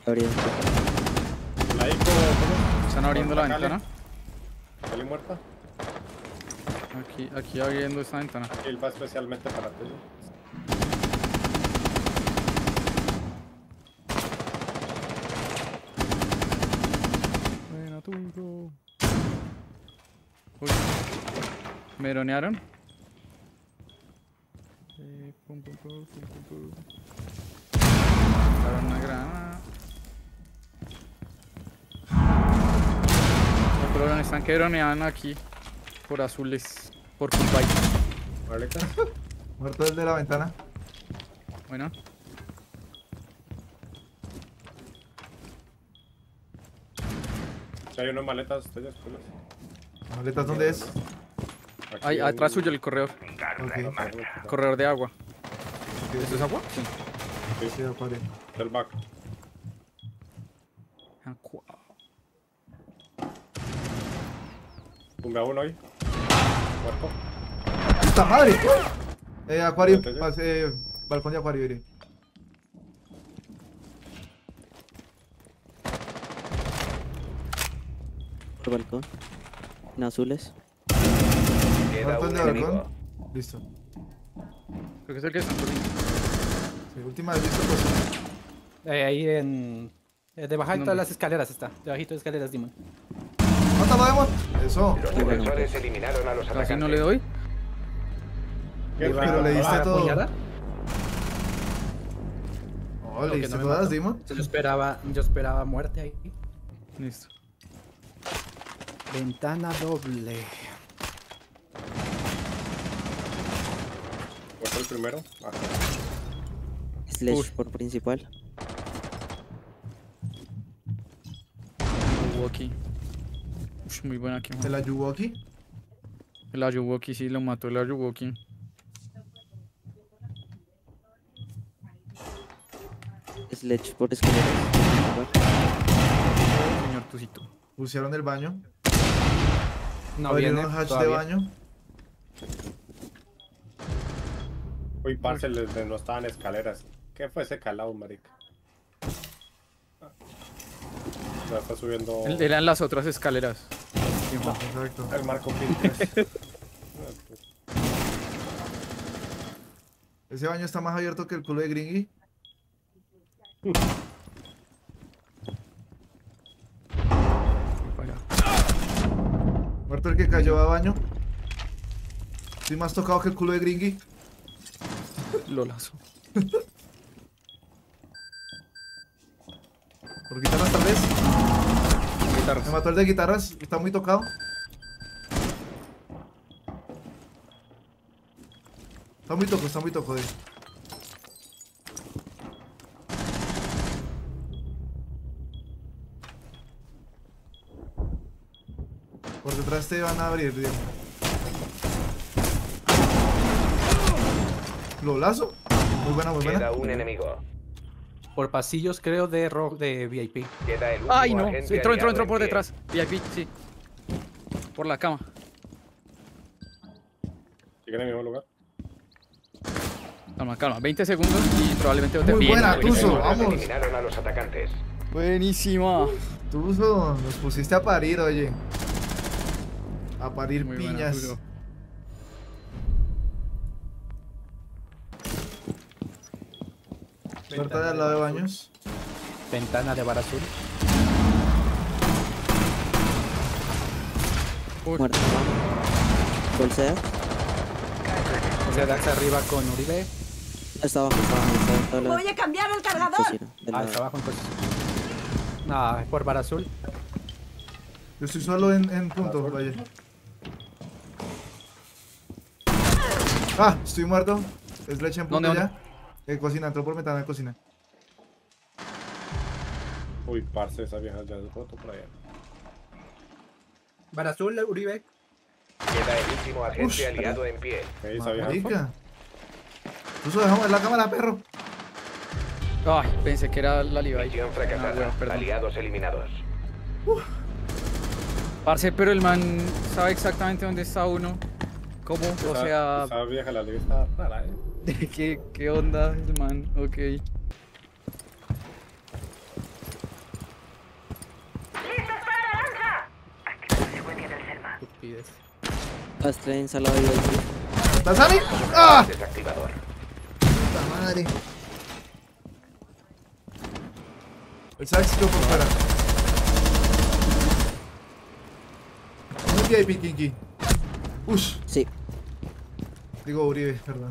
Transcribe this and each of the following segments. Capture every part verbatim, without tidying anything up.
Abriendo. La Ico, ¿cómo? Están abriendo la Cali. ventana. Cali muerta. Aquí, aquí abriendo esta ventana. Él va especialmente para ti. Buena tuyo. Uy. Me dronearon. Eh, pum, pum, pum, pum, pum, pum. Sacaron una granada. No, pero están que droneaban aquí. Por azules. Por Kumbay. Maletas. Muerto el de la ventana. Bueno. Si hay unas maletas, ustedes, pues. ¿Maletas dónde es? Aquí Ahí, hay- atrás suyo el corredor. Ok. Corredor de agua. ¿Esto es agua? Sí. Sí, acuario. Del back. Agua. Tumbe a uno ahí. Muerto. ¡Puta madre! Eh, acuario. Vente, pas- eh, balcón de acuario, iré. Por balcón. En azules. Queda Balcón un de enemigo. balcón. Listo. Creo que es el que están corriendo. Sí, última vez listo, pues. Eh, ahí en... eh, debajito ¿Dónde? de las escaleras está. Debajito de escaleras, Demon. ¡Mátalo, Demon! Eso. Los Qué bueno. defensores eliminaron a los Casi atacantes. no le doy. ¿Qué? Pero le diste ¿Ah, todo. puñalada? Oh, le que diste no me todas, mató. Demon. Yo esperaba, yo esperaba muerte ahí. Listo. Ventana doble. Muerto el primero. Ah, Slash Uy. por principal. Ayuwoki. Ush, muy buena aquí. ¿Se la ayudó aquí? El Ayuwoki, sí, lo mató el Ayuwoki. Sledge por escaleras. Señor Tucito. Pusieron el baño. No viene Abrieron hatch de todavía. baño. Uy, parce, les de- no estaban escaleras. ¿Qué fue ese calado, marica? Ah. Ya está subiendo Él- Eran las otras escaleras. Exacto. el Marco Pinterest. Ese baño está más abierto que el culo de Gringy. Para. Muerto el que cayó a baño. Estoy más tocado que el culo de Gringy. Lolazo. Por guitarras tal vez. Guitarras. Me mató el de guitarras. Está muy tocado. Está muy toco, está muy toco de. Por detrás te van a abrir, Diego. Lolazo. Muy buena, muy buena. Queda un enemigo. Por pasillos, creo, de rock de V I P. Queda el último Ay, no. agente Entró, entró, aliado entró en por pie. detrás. V I P, sí. Por la cama. Sigue en el mismo lugar. Calma, calma. veinte segundos y probablemente te Muy Bien, buena, buenísimo. Tuzo, Defensores vamos. eliminaron a los atacantes. Buenísima. Tuzo, nos pusiste a parir, oye. A parir Muy buena, piñas. Tuzo. Puerta de al lado de baños. Ventana de bar azul. Uy, Muerto. Bolsea. O sea, Dax arriba con Uribe. Está abajo, está abajo. Está abajo. Está Voy a cambiar el cargador. cocina. del Ah, lado. está abajo entonces. Ah, por bar azul. Yo estoy solo en, en punto, vaya. Ah, estoy muerto. Es leche en punto ¿Dónde, ya. Eh, cocina, entró por ventana de cocina. Uy, parce, esa vieja ya es roto por allá. Bar azul, Uribe. Queda el último agente Ush. aliado en pie. ¿Qué esa vieja? Marica. Tuzo, dejamos en la cámara, perro. Ay, pensé que era la Levi. Misión Ah, fracasada. weón, perdón. Aliados eliminados. Parce, pero el man sabe exactamente dónde está uno. ¿Cómo? O Esa- sea, Esa vieja la liga está rara, eh. ¿qué, qué onda el man? Ok. Estupidez. Astra ensalada y ahí. ¿Estás a mí? ¡Ah! Desactivador. ¡Puta madre! El sax quedó por fuera. Muy V I P, Kinky. Ush. Sí. Digo Uribe, perdón.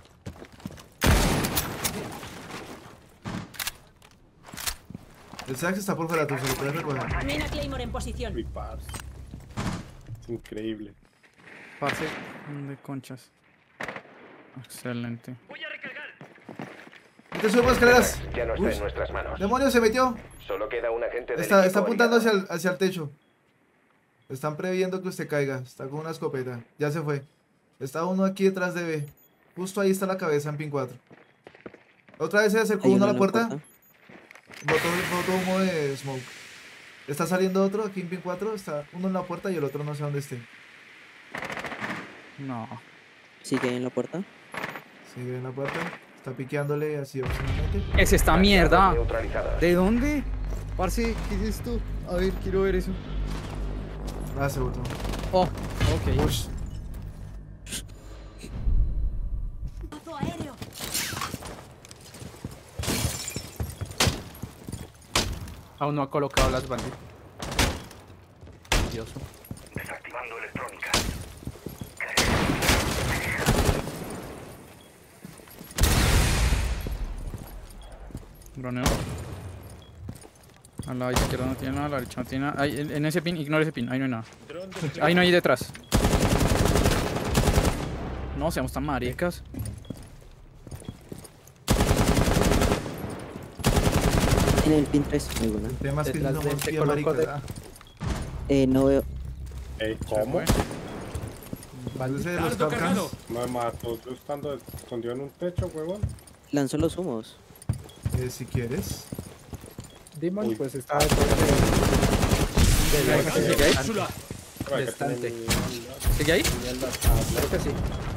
El sax está por fuera, tú se lo puedes recoger. Mina Claymore en posición. Uy, parce. Es increíble. Parce, de conchas. Excelente. ¿Y te sube por escaleras? Ya no está Uy. en nuestras manos. ¡Demonio, se metió! Solo queda un agente del Está, equipo está apuntando hacia aliado. el, hacia el techo. Están previendo que usted caiga. Está con una escopeta. Ya se fue. Está uno aquí detrás de B. Justo ahí está la cabeza en pin cuatro. Otra vez se acercó Hay uno a uno la en puerta. Botó, botó humo de smoke. Está saliendo otro aquí en pin cuatro. Está uno en la puerta y el otro no sé dónde esté. No. Sigue ahí en la puerta. Sigue en la puerta. Está piqueándole así obscenamente. Es esta mierda. Neutralizados. ¿De dónde? Parce, ¿qué es esto? A ver, quiero ver eso. Ah, se botó. Oh, ok. Ush. Paso aéreo. Aún no ha colocado las banditas. Odioso. Desactivando electrónica. Droneo. A la izquierda no tiene nada, a la derecha no tiene nada. Ahí, en en ese pin, ignora ese pin, ahí no hay nada. Ahí no hay detrás. No seamos tan maricas. En el pin tres. Muy buena. El tema es que si Detrás de somos ese bien coloco de- maricas. Eh, no veo. Ey, ¿cómo? Ah, ese de los capcans. Me mató yo estando escondido en un techo, huevón. Lanzó los humos. Eh, si quieres. Demon, Uy. pues está detrás de. de la- ¿Sigue ahí? Ay, que Distante. tiene ¿Sigue ahí? mierda, tablet. Creo que sí.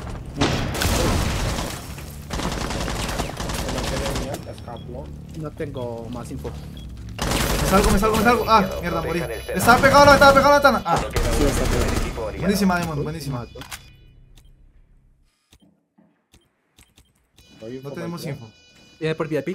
Que no tiene mierda, escapó. No tengo más info. Me salgo, me salgo, me salgo. Ah, mierda, morí. Estaba pegado a la ventana, pegado a la ventana. Ah, Solo queda un Sí, está agente del bien. equipo aliado. buenísima, Demon, buenísima. Oye, No tenemos ya. info. Viene por V I P.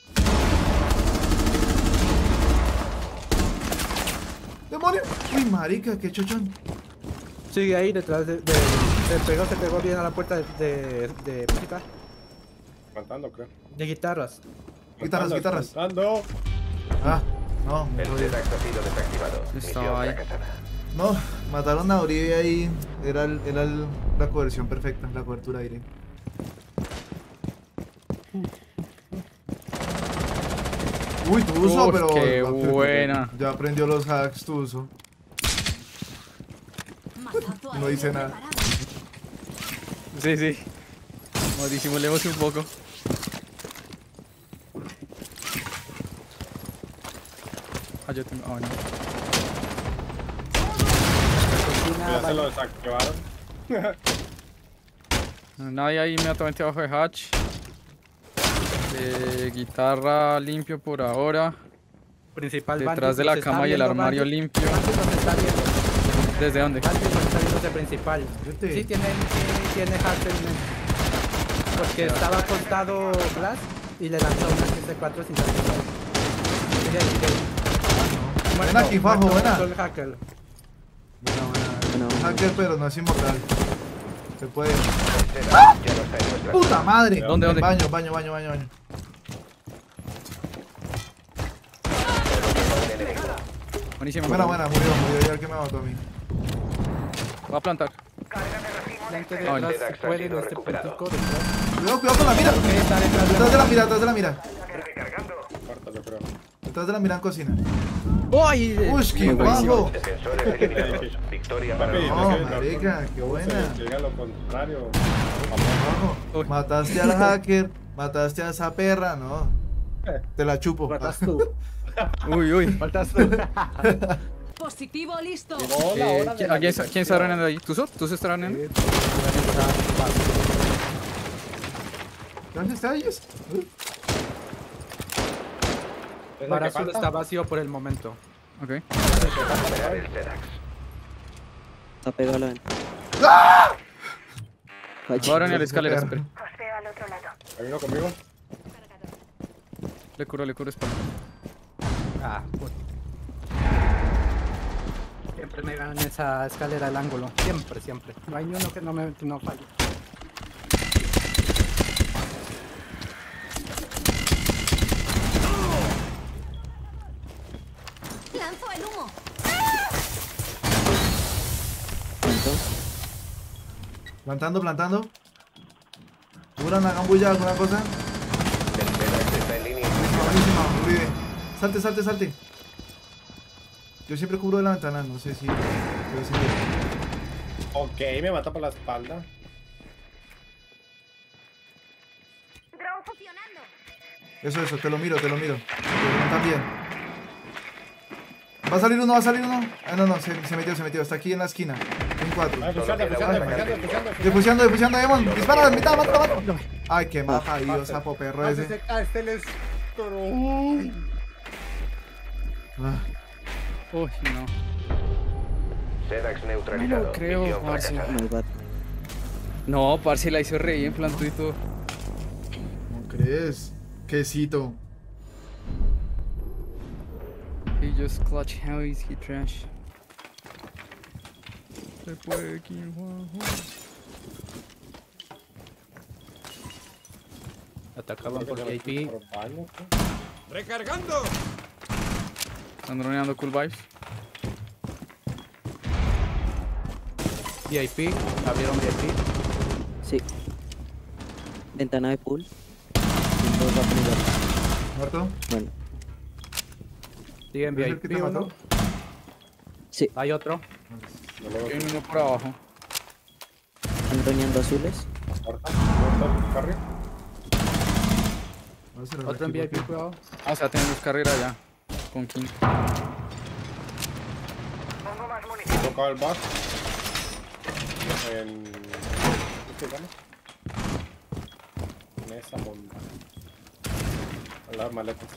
¡Demonio! Uy, marica, qué chochón. Sigue ahí detrás de, de- Se pegó, se pegó bien a la puerta de, de, de música. Cantando, creo. De guitarras. Guitarras, Cantando, guitarras. Cantando. Ah, no, me El jodí. Zedax ha sido desactivado. Estaba Misión ahí. fracasada. No, mataron a Uribe ahí. Era, el- era el- la coerción perfecta, la cobertura aire. Uy, Tuzo, Uf, pero. qué buena. Ya aprendió los hacks, Tuzo. Mazazo No dice aéreo nada. preparado. Sí, sí. Como disimulemos un poco. Ah, yo tengo. Ah, no. Ya se lo desactivaron. Nadie ahí inmediatamente abajo de hatch. Eh, guitarra limpio por ahora. Principal. Detrás Bandit de la nos está cama y el viendo, armario Bandit. limpio. Bandit nos está viendo. ¿Desde dónde? Bandit nos está viendo de principal. Vete. Sí, tiene, sí, tiene hack en mente. Porque estaba acostado Glass y le lanzó una S cuatro sin lanzar. Sigue ahí, sigue ahí. Buena aquí, Fajo, muerto, buena. muerto el hacker. Buena, buena. Bueno, Hacker, pero no es inmortal. Se puede. El Zedax ya no está en nuestras ¡Puta madre! ¿Dónde, dónde? Baño, baño, baño, baño, baño. manos. El enemigo. Buenísimo. Buena, buena, murió, murió ya el que me mató a mí. Va a plantar. Gente Ah, detrás, el Zedax se puede ha en sido este recuperado. puntico detrás. Cuidado, cuidado con la mira. Ok, está detrás de Detrás de la mira, detrás de la mira. Cuarta, yo creo. Detrás de la mira en cocina. ¡Ay! Uy, qué Muy buenísimo. bajo. Defensores eliminados. Victoria para Papi, los No, no sé, marica, qué buena. Se llega a lo contrario. Bajo. Uy. Mataste al hacker, mataste a esa perra, no. Te la chupo. Faltas tú. Uy, uy. Faltas tú. Positivo listo. Hola, Eh, hola. ¿quién, ¿a quién, quién está renando ahí? ¿Tú sos? ¿Tú sos está renando? ¿Dónde está ellos? Para azul está vacío por el momento. Ok. recuperar el Zedax. Está pegado a la ventana. ¡Ah! Fallé. Ahora en la escalera, espera. ¿Hay uno conmigo? Le curo, le curo espalda. Ah, uy. Siempre me ganan esa escalera del ángulo. Siempre, siempre. No hay uno que no me que no falle. Lanzo el humo. ¿Cuánto? Plantando, plantando. ¿Duran una gambulla alguna cosa? El Sedax está en línea. Buenísima, Uribe. Salte, salte, salte. Yo siempre cubro de la ventana, no sé si. Pero sí. Ok, me mata por la espalda. Drone funcionando. Eso, eso, te lo miro, te lo miro. Yo también. ¿Va a salir uno? ¿Va a salir uno? Ah, no, no, se, se metió, se metió. Está aquí en la esquina. En cuatro. Ay, fusiando, fusiando, fusiando, fusiando. Defusiando, defusiando, Demon. Dispara, mitad, mata, mata. Ay, qué maja, Dios, sapo perro ese. Este les... Ah, Uy, no. Sedax No neutralizado. lo creo, Misión parce. fracasada. My bad. No, parce, la hizo re bien, plantó y todo. ¿cómo crees? Quesito. He just clutch how is he trash. Se puede quién Juanjo. Atacaban por J P. Por baño, ¿qué? Están droneando cool vibes. V I P. Abrieron V I P. Sí. Ventana de pool. Y dos va a poner. ¿Muerto? Bueno, Siguen ¿Es V I el que P te uno. mató? sí. Hay otro. No lo Hay uno por abajo. Están droneando azules. corta. Corta, carry. Va a cerrar Otro en aquí V I P, porque- cuidado. Ah, o sea, tenemos carrera ya. Con King. He tocado el bus. En... ¿Qué se llama? En esa monda. En las maletas.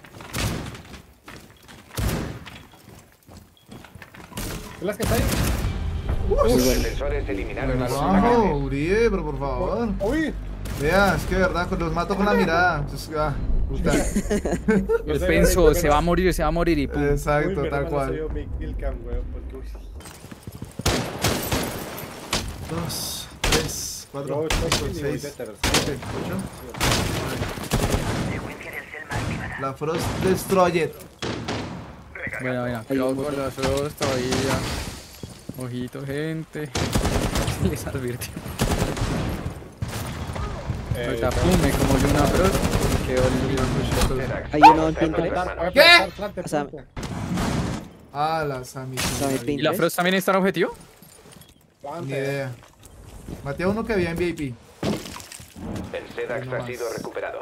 ¿Es las que está ahí? Los defensores eliminaron a los Bajo, atacantes. Uribe, pero por favor. ¡Uy! Vea, es que de verdad, los mato con la mirada. Es- ah, puta. Yo pienso, se va a morir, se va a morir y pum. Exacto, Uy, tal menos mal no soy cual. yo mi killcam, weón, porque uy. Dos, tres, cuatro, Yo estoy cinco, en nivel de seis, tercero. siete, ocho. La Frost Destroyer. Bueno, mira, Hay cuidado un con botón. las dos todavía. Ojito, gente. Les advirtió. Eh, Ahorita pum, me como yo una bro. Quedó el Sedax Hay uno en está en Pinterest. manos. voy a ¿Qué? plantar, plante, O sea, plante. Ah, la Sammy. Sammy Ni ¿Y la Frost también está en objetivo? Plante. idea. Maté a uno que había en V I P. El Sedax No ha más. sido recuperado.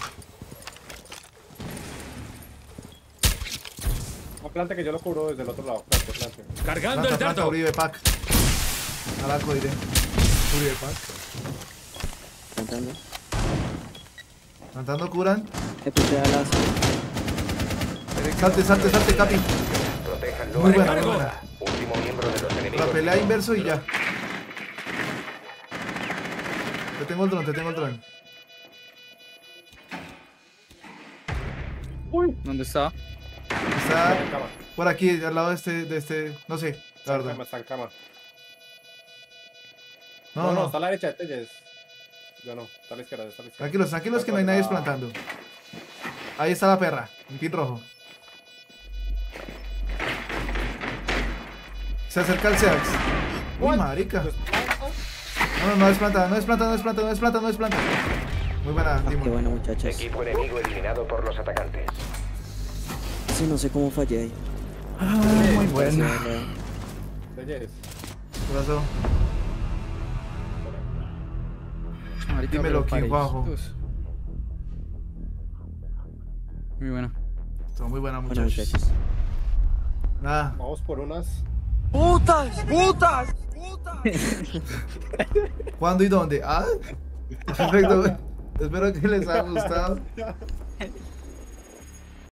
No, plante que yo lo cubro desde el otro lado. Plante, plante. Planta, planta, Uribe Pack. Al arco diré. Uribe Pack. Cantando. Plantando curan. Me puse a las. Salte, salte, salte, Capi. Protéjanlo. Muy buena, Recargo. muy buena. Último miembro de los enemigos. La pelea inverso y ya. Te tengo el dron, te tengo el dron. ¿Dónde está? Está Está en cama. por aquí, al lado de este, de este, no sé, la Está en verdad. cama, está en cama. No, No, no, no, está a la derecha de Telles. Yo no, está a la izquierda, está a la izquierda. tranquilos, tranquilos que no hay nadie plantando. Ahí está la perra, un pin rojo. Se acerca el Seax. Uy, marica. No, no, no es planta, no es planta, no es planta, no es planta, no es planta. Muy buena, Ah, qué Dimon. bueno, muchachos. Equipo enemigo eliminado por los atacantes. Sí, no sé cómo fallé ahí. Muy Sí, buena. la verdad. Telles. ¿Qué pasó? Marica, Dímelo, pero King Juanjo. parejitos. Muy buena. Estuvo muy buena, Bueno, muchachos. muchachos. Nada. Vamos por unas. ¿Cuándo y dónde? Ah, perfecto. Espero que les haya gustado.